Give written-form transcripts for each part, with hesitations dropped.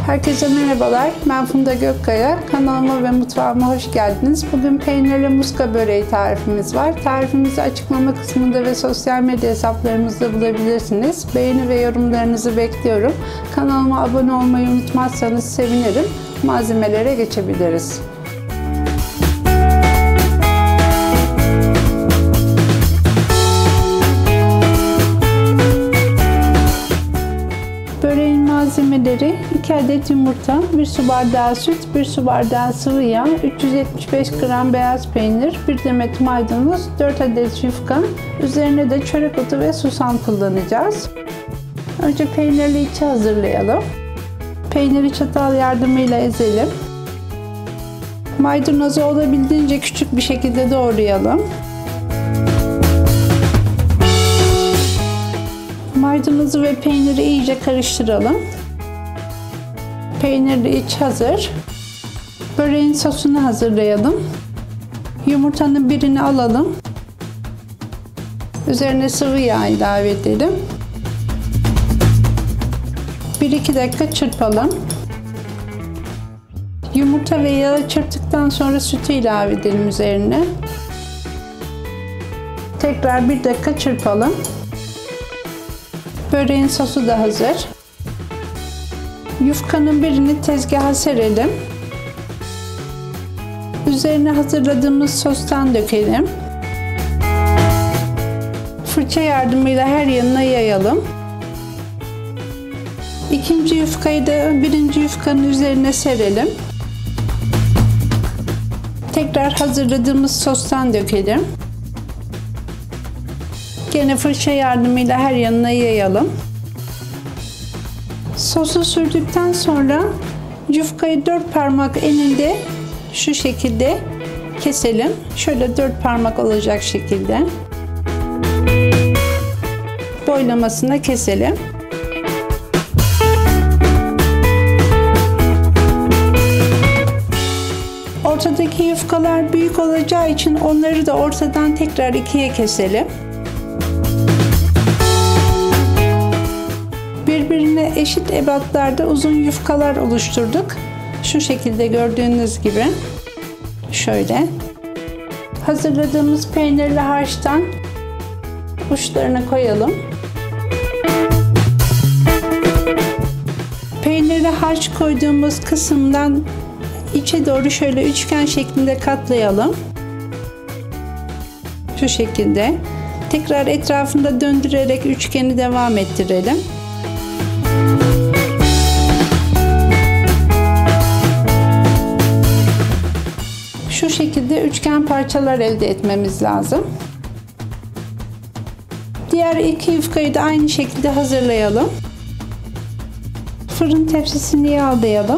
Herkese merhabalar, ben Funda Gökkaya. Kanalıma ve mutfağıma hoş geldiniz. Bugün peynirli muska böreği tarifimiz var. Tarifimizi açıklama kısmında ve sosyal medya hesaplarımızda bulabilirsiniz. Beğeni ve yorumlarınızı bekliyorum. Kanalıma abone olmayı unutmazsanız sevinirim. Malzemelere geçebiliriz. Böreğin malzemeleri: 2 adet yumurta, 1 su bardağı süt, 1 su bardağı sıvı yağ, 375 gram beyaz peynir, 1 demet maydanoz, 4 adet yufka, üzerine de çörek otu ve susam kullanacağız. Önce peynirli içi hazırlayalım. Peyniri çatal yardımıyla ezelim. Maydanozu olabildiğince küçük bir şekilde doğrayalım. Maydanozu ve peyniri iyice karıştıralım. Peynirli iç hazır. Böreğin sosunu hazırlayalım. Yumurtanın birini alalım. Üzerine sıvı yağ ilave edelim. 1-2 dakika çırpalım. Yumurta ve yağı çırptıktan sonra sütü ilave edelim üzerine. Tekrar 1 dakika çırpalım. Böreğin sosu da hazır. Yufkanın birini tezgaha serelim. Üzerine hazırladığımız sostan dökelim. Fırça yardımıyla her yanına yayalım. İkinci yufkayı da birinci yufkanın üzerine serelim. Tekrar hazırladığımız sostan dökelim. Gene fırça yardımıyla her yanına yayalım. Sosu sürdükten sonra yufkayı 4 parmak eninde şu şekilde keselim. Şöyle 4 parmak olacak şekilde boylamasına keselim. Ortadaki yufkalar büyük olacağı için onları da ortadan tekrar ikiye keselim. Birbirine eşit ebatlarda uzun yufkalar oluşturduk. Şu şekilde gördüğünüz gibi. Şöyle. Hazırladığımız peynirli harçtan uçlarına koyalım. Peynirli harç koyduğumuz kısımdan içe doğru şöyle üçgen şeklinde katlayalım. Şu şekilde. Tekrar etrafında döndürerek üçgeni devam ettirelim. Şu şekilde üçgen parçalar elde etmemiz lazım. Diğer iki yufkayı da aynı şekilde hazırlayalım. Fırın tepsisini yağlayalım.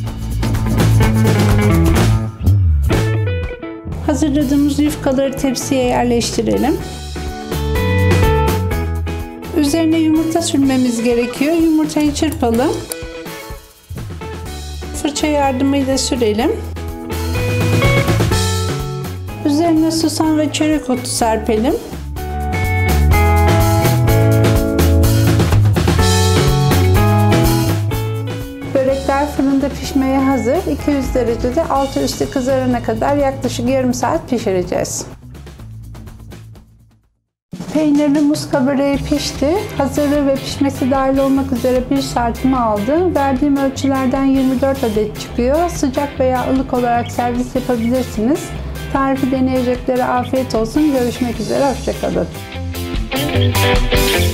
Hazırladığımız yufkaları tepsiye yerleştirelim. Üzerine yumurta sürmemiz gerekiyor. Yumurtayı çırpalım. Fırça yardımıyla sürelim. Üzerine susam ve çörek otu serpelim. Börekler fırında pişmeye hazır. 200 derecede altı üstü kızarana kadar yaklaşık yarım saat pişireceğiz. Peynirli muska böreği pişti. Hazırlığı ve pişmesi dahil olmak üzere 1 saatimi aldı. Verdiğim ölçülerden 24 adet çıkıyor. Sıcak veya ılık olarak servis yapabilirsiniz. Tarifi deneyeceklere afiyet olsun. Görüşmek üzere. Hoşça kalın.